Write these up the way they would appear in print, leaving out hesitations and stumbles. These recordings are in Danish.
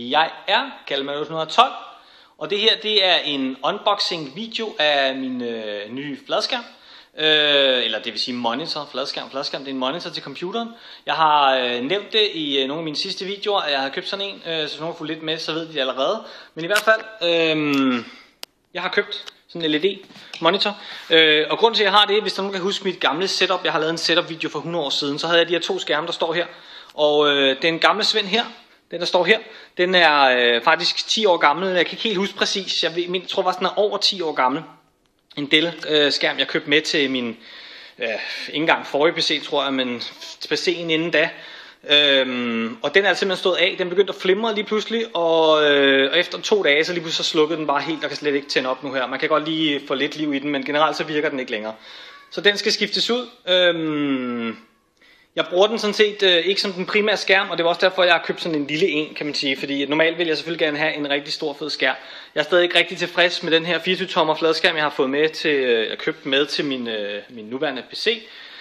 Jeg er Kalman812, og det her det er en unboxing video af min nye fladskærm. Eller det vil sige monitor, fladskærm, det er en monitor til computeren. Jeg har nævnt det i nogle af mine sidste videoer, at jeg har købt sådan en, så hvis nogen har fulgt lidt med, så ved de det allerede. Men i hvert fald, jeg har købt sådan en LED monitor, og grunden til at jeg har det, hvis nogen kan huske mit gamle setup, jeg har lavet en setup video for 100 år siden, så havde jeg de her to skærme, der står her. Og den gamle Svend her, den der står her, den er faktisk 10 år gammel. Jeg kan ikke helt huske præcis, jeg tror faktisk den er over 10 år gammel. En Dell-skærm, jeg købte med til min, ikke engang forrige PC, tror jeg, men PC'en inden da. Og den er simpelthen stået af, den begyndte at flimre lige pludselig, og efter 2 dage, så lige pludselig så slukkede den bare helt, og kan slet ikke tænde op nu her. Man kan godt lige få lidt liv i den, men generelt så virker den ikke længere. Så den skal skiftes ud. Jeg bruger den sådan set ikke som den primære skærm, og det var også derfor, jeg har købt sådan en lille en, kan man sige. Fordi normalt vil jeg selvfølgelig gerne have en rigtig stor fed skærm. Jeg er stadig ikke rigtig tilfreds med den her 24-tommer fladskærm, jeg har fået med til, jeg købte med til min nuværende PC.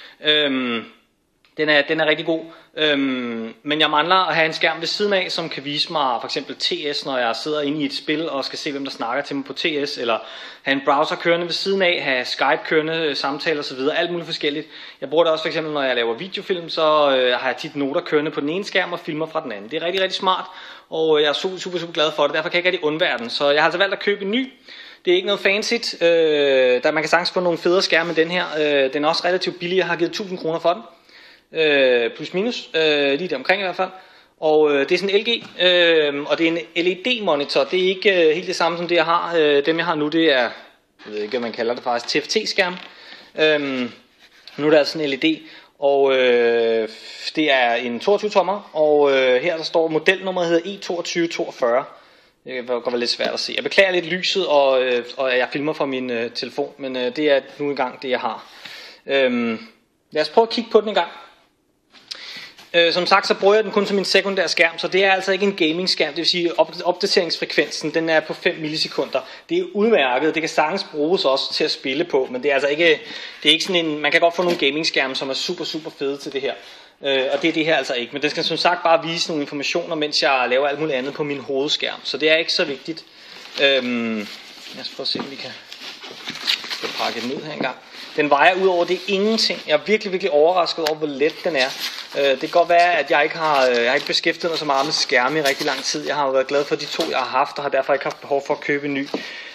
Den er rigtig god, men jeg mangler at have en skærm ved siden af, som kan vise mig for eksempel TS, når jeg sidder inde i et spil og skal se, hvem der snakker til mig på TS, eller have en browser kørende ved siden af, have Skype kørende, samtaler osv., alt muligt forskelligt. Jeg bruger det også for eksempel, når jeg laver videofilm, så har jeg tit noter kørende på den ene skærm og filmer fra den anden. Det er rigtig, rigtig smart, og jeg er super glad for det, derfor kan jeg ikke rigtig undvære den. Så jeg har altså valgt at købe en ny. Det er ikke noget fancy, der man kan sagtens få nogle federe skærme med den her. Den er også relativt billig, jeg har givet 1000 kroner for den. Plus minus, lige der omkring i hvert fald. Og det er sådan en LG, og det er en LED monitor. Det er ikke helt det samme som det jeg har. Dem jeg har nu, det er, jeg ved ikke hvad man kalder det faktisk, TFT skærm. Nu er det altså en LED, og det er en 22 tommer. Og her der står modelnummeret hedder E2242. Det kan godt være lidt svært at se. Jeg beklager lidt lyset, og jeg filmer fra min telefon, men det er nu engang det jeg har. Lad os prøve at kigge på den en gang. Som sagt, så bruger jeg den kun som min sekundære skærm, så det er altså ikke en gaming skærm. Det vil sige, opdateringsfrekvensen den er på 5 millisekunder. Det er udmærket, det kan sagtens bruges også til at spille på, men det er altså ikke, det er ikke sådan en, man kan godt få nogle gaming skærme, som er super fede til det her. Og det er det her altså ikke, men det skal som sagt bare vise nogle informationer, mens jeg laver alt muligt andet på min hovedskærm, så det er ikke så vigtigt. Lad os prøve at se, om vi kan pakke den ud her engang. Den vejer ud over det ingenting. Jeg er virkelig overrasket over, hvor let den er. Det kan godt være, at jeg ikke har beskæftiget mig så meget med skærme i rigtig lang tid. Jeg har jo været glad for de to, jeg har haft, og har derfor ikke haft behov for at købe en ny.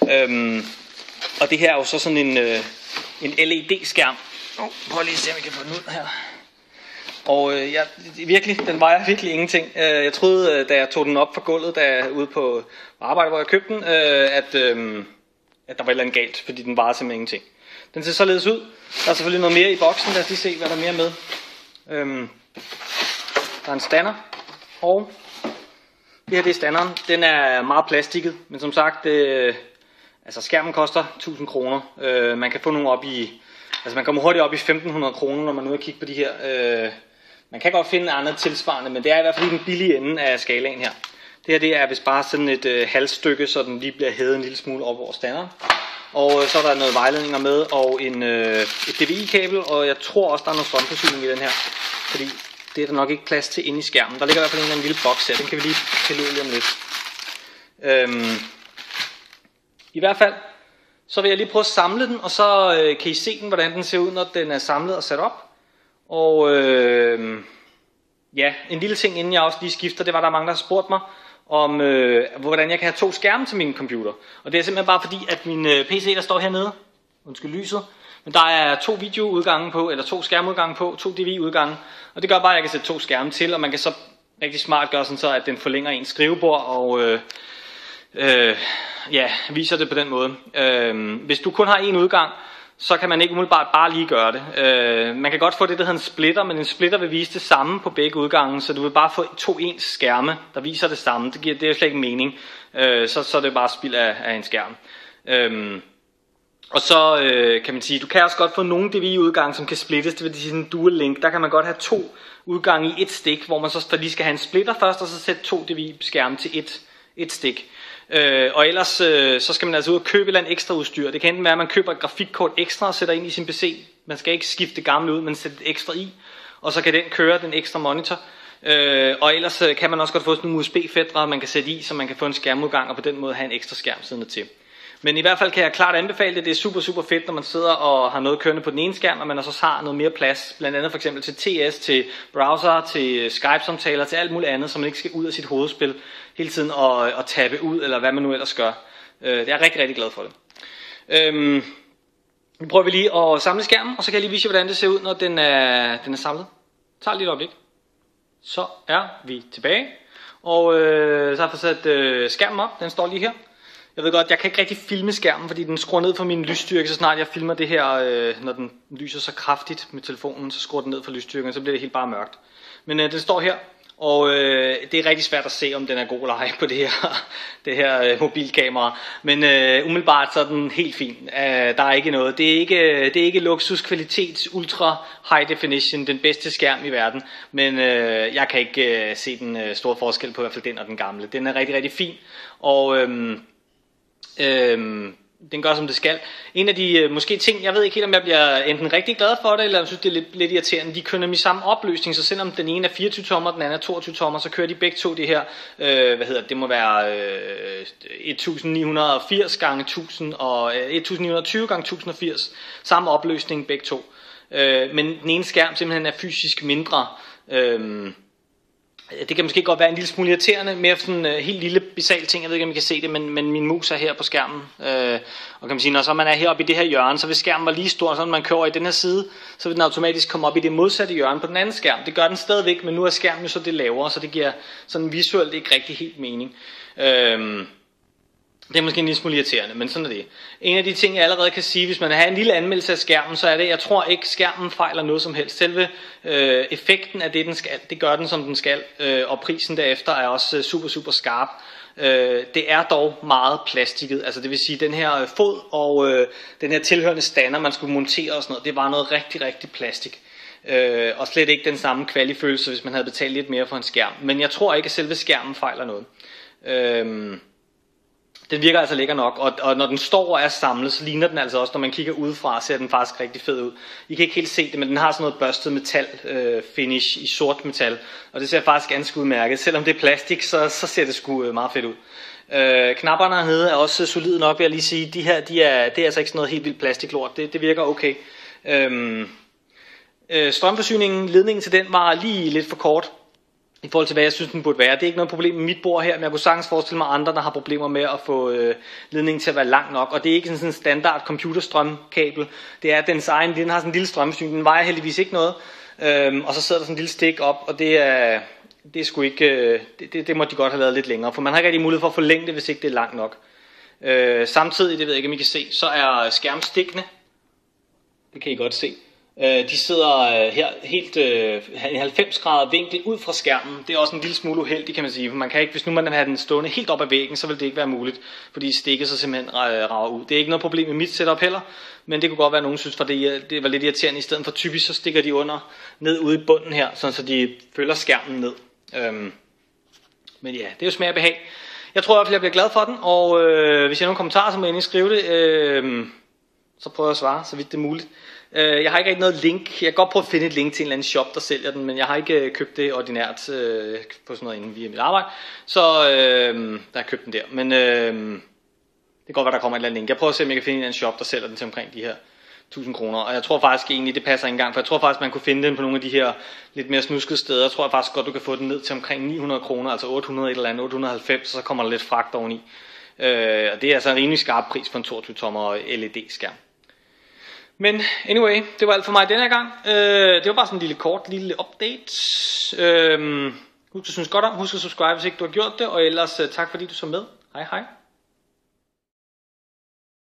Og det her er jo så sådan en LED-skærm. Prøv lige at se, om jeg kan få den ud her. Og den vejer virkelig ingenting. Jeg troede, da jeg tog den op fra gulvet, da jeg ude på arbejde, hvor jeg købte den, at der var et eller andet galt, fordi den vejer simpelthen ingenting. Den ser således ud. Der er selvfølgelig noget mere i boksen. Lad os lige se, hvad der er mere med. Der er en stander. Og det her det er standeren. Den er meget plastikket. Men som sagt, altså skærmen koster 1000 kroner. Man kan få nogle op i, altså man kommer hurtigt op i 1500 kroner, når man er ude og kigge på de her. Man kan godt finde andre tilsvarende, men det er i hvert fald den billige ende af skalaen her. Det her det er vist bare sådan et halvstykke, så den lige bliver hævet en lille smule op over standeren. Og så er der noget vejledninger med, og et DVI-kabel, og jeg tror også, der er noget strømforsyning i den her. Fordi det er der nok ikke plads til inde i skærmen. Der ligger i hvert fald en eller anden lille boks her, den kan vi lige pille ud lige om lidt. I hvert fald, så vil jeg lige prøve at samle den, og så kan I se den, hvordan den ser ud, når den er samlet og sat op. Og ja, en lille ting, inden jeg også lige skifter, det var, der mange, der har spurgt mig, om hvordan jeg kan have 2 skærme til min computer. Og det er simpelthen bare fordi, at min PC, der står hernede, undskyld lyset, men der er 2 videoudgange på, eller 2 skærmudgange på, 2 DVI-udgange. Og det gør bare, at jeg kan sætte 2 skærme til, og man kan så rigtig smart gøre sådan så, at den forlænger ens skrivebord, og ja, viser det på den måde. Hvis du kun har en udgang, så kan man ikke umiddelbart bare lige gøre det. Man kan godt få det, der hedder en splitter, men en splitter vil vise det samme på begge udgange, så du vil bare få 2 ens skærme, der viser det samme. Det er jo slet ikke mening. Så er det bare spild af en skærm. Og så kan man sige, du kan også godt få nogle DVI-udgange, som kan splittes. Det vil sige sådan en dual link. Der kan man godt have 2 udgange i et stik, hvor man så lige skal have en splitter først, og så sætte 2 DVI-skærme til et stik. Og ellers så skal man altså ud og købe et eller andet ekstra udstyr. Det kan enten være, at man køber et grafikkort ekstra og sætter ind i sin PC. Man skal ikke skifte det gamle ud, men sætte det ekstra i. Og så kan den køre den ekstra monitor. Og ellers kan man også godt få sådan nogle USB-fædre, man kan sætte i, så man kan få en skærmudgang og på den måde have en ekstra skærm siddende til. Men i hvert fald kan jeg klart anbefale det. Det er super, super fedt, når man sidder og har noget kørende på den ene skærm, og man også har noget mere plads. Blandt andet for eksempel til TS, til browser, til Skype-samtaler, til alt muligt andet, så man ikke skal ud af sit hovedspil hele tiden og tabe ud, eller hvad man nu ellers gør. Jeg er rigtig, rigtig glad for det. Nu prøver vi lige at samle skærmen, og så kan jeg lige vise jer, hvordan det ser ud, når den er samlet. Det tager lige et øjeblik. Så er vi tilbage. Og så har jeg fået sat skærmen op. Den står lige her. Jeg ved godt, jeg kan ikke rigtig filme skærmen, fordi den skruer ned for min lysstyrke, så snart jeg filmer det her, når den lyser så kraftigt med telefonen, så skruer den ned for lysstyrken, så bliver det helt bare mørkt. Men den står her, og det er rigtig svært at se, om den er god eller ej på det her mobilkamera. Men umiddelbart så er den helt fin. Der er ikke noget. Det er ikke luksuskvalitets ultra high definition, den bedste skærm i verden. Men jeg kan ikke se den store forskel på i hvert fald den og den gamle. Den er rigtig, rigtig fin. Og den gør som det skal. En af de måske ting, jeg ved ikke helt om jeg bliver enten rigtig glad for det, eller jeg synes det er lidt irriterende, de kører nemlig samme opløsning, så selvom den ene er 24 tommer, den anden er 22 tommer, så kører de begge to det her, det må være 1980 gange 1000 og 1920 gange 1080, samme opløsning begge to. Men den ene skærm simpelthen er fysisk mindre. Det kan måske godt være en lille smule irriterende, mere sådan en helt lille basal ting, jeg ved ikke om I kan se det, men min mus er her på skærmen, og kan man sige, når så man er heroppe i det her hjørne, så hvis skærmen var lige stor, så når man kører over i den her side, så vil den automatisk komme op i det modsatte hjørne på den anden skærm. Det gør den stadigvæk, men nu er skærmen jo så det lavere, så det giver sådan visuelt ikke rigtig helt mening. Det er måske en lille smule irriterende, men sådan er det. En af de ting, jeg allerede kan sige, hvis man har en lille anmeldelse af skærmen, så er det, jeg tror ikke, skærmen fejler noget som helst. Selve effekten af det, den skal, det gør den, som den skal, og prisen derefter er også super, super skarp. Det er dog meget plastikket, altså det vil sige, den her fod og den her tilhørende stander, man skulle montere og sådan noget, det var noget rigtig, rigtig plastik. Og slet ikke den samme kvalifølelse, hvis man havde betalt lidt mere for en skærm. Men jeg tror ikke, at selve skærmen fejler noget. Den virker altså lækker nok, og når den står og er samlet, så ligner den altså også, når man kigger udefra, ser den faktisk rigtig fed ud. I kan ikke helt se det, men den har sådan noget børstet metal finish i sort metal, og det ser faktisk ganske udmærket. Selvom det er plastik, så ser det sgu meget fedt ud. Knapperne hernede er også solide nok, vil jeg lige sige. Det er altså ikke sådan noget helt vildt plastiklort, det virker okay. Strømforsyningen, ledningen til den var lige lidt for kort i forhold til hvad jeg synes den burde være. Det er ikke noget problem med mit bord her, men jeg kunne sagtens forestille mig andre, der har problemer med at få ledningen til at være lang nok. Og det er ikke sådan en standard computerstrømkabel. Det er dens egen, den har sådan en lille strømforsyning, den vejer heldigvis ikke noget. Og så sidder der sådan en lille stik op, og det er sgu ikke, det må de godt have lavet lidt længere, for man har ikke rigtig mulighed for at forlænge det, hvis ikke det er langt nok. Samtidig, det ved jeg ikke om I kan se, så er skærmstikkene, det kan I godt se. De sidder her helt 90 grader vinkel ud fra skærmen. Det er også en lille smule uheldigt, kan man sige, for man kan ikke, hvis nu man vil have den stående helt op ad væggen, så vil det ikke være muligt, fordi stikket så simpelthen rager ud. Det er ikke noget problem med mit setup heller, men det kunne godt være, at nogen synes, for det var lidt irriterende. I stedet for typisk, så stikker de ned ude i bunden her, sådan så de følger skærmen ned. Men ja, det er jo smag og behag. Jeg tror i hvert fald, jeg bliver glad for den, og hvis jeg har nogle kommentarer, så må jeg endelig skrive det, så prøver jeg at svare, så vidt det er muligt. Jeg har ikke rigtig noget link. Jeg kan godt prøve at finde et link til en eller anden shop, der sælger den, men jeg har ikke købt det ordinært på sådan noget inden via mit arbejde. Så der har jeg købt den der. Men det kan godt være, der kommer et eller andet link. Jeg prøver at se, om jeg kan finde en shop, der sælger den til omkring de her 1000 kroner. Og jeg tror faktisk egentlig, det passer ikke engang, for jeg tror faktisk, man kunne finde den på nogle af de her lidt mere snuskede steder. Jeg tror faktisk godt, du kan få den ned til omkring 900 kroner, altså 800 et eller andet, 890, så kommer der lidt fragt oveni. Og det er altså en rimelig skarp pris for en 22 tommer LED-skærm. Men anyway, det var alt for mig denne her gang. Det var bare sådan en lille update. Husk at synes godt om, husk at subscribe, hvis ikke du har gjort det, og ellers tak fordi du så med. Hej hej.